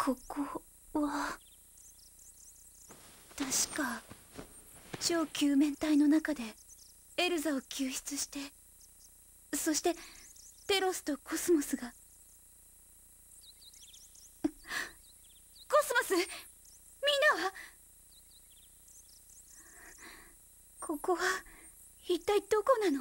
ここは確か超救命隊の中でエルザを救出して、そしてテロスとコスモスが。コスモス、みんなは？ここは一体どこなの？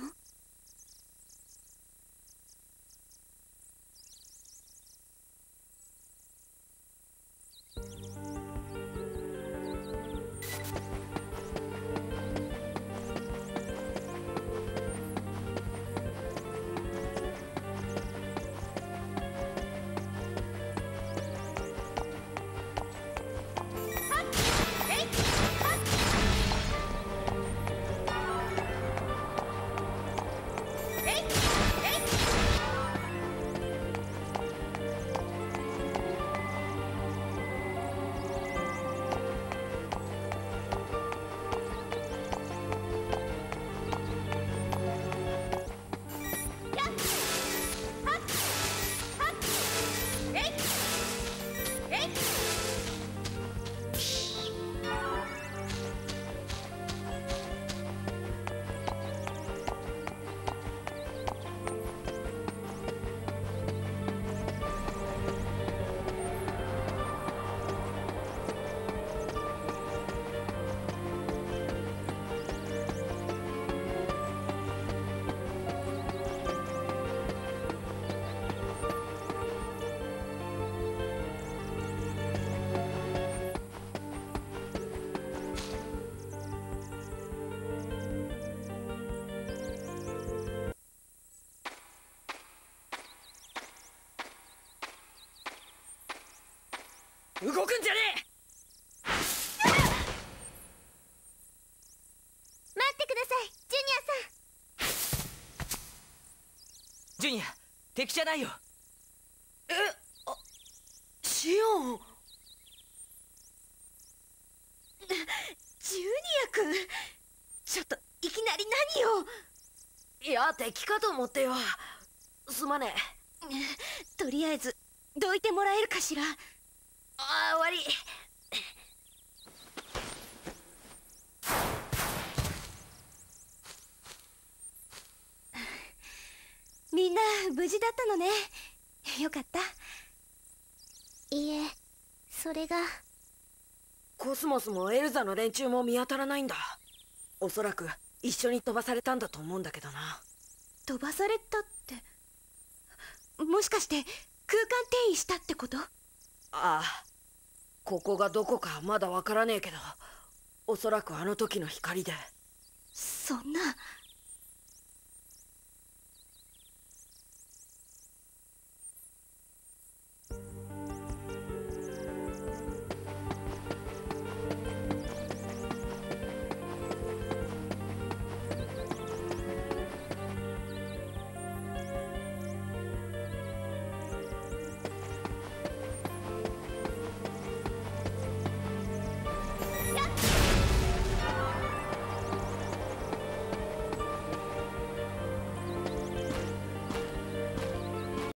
動くんじゃねえ！ 待ってください、ジュニアさん。 ジュニア、敵じゃないよ。 シオン。 ジュニア君、ちょっといきなり何を。 いや、敵かと思ってよ。すまねとりあえずどいてもらえるかしら。 ああ、悪い。 みんな無事だったのね。よかった。 いえ、それが。 コスモスもエルザの連中も見当たらないんだ。おそらく一緒に飛ばされたんだと思うんだけどな。 飛ばされたって、もしかして空間転移したってこと？ ああ、ここがどこかまだわからねえけど、おそらくあの時の光で。 そんな。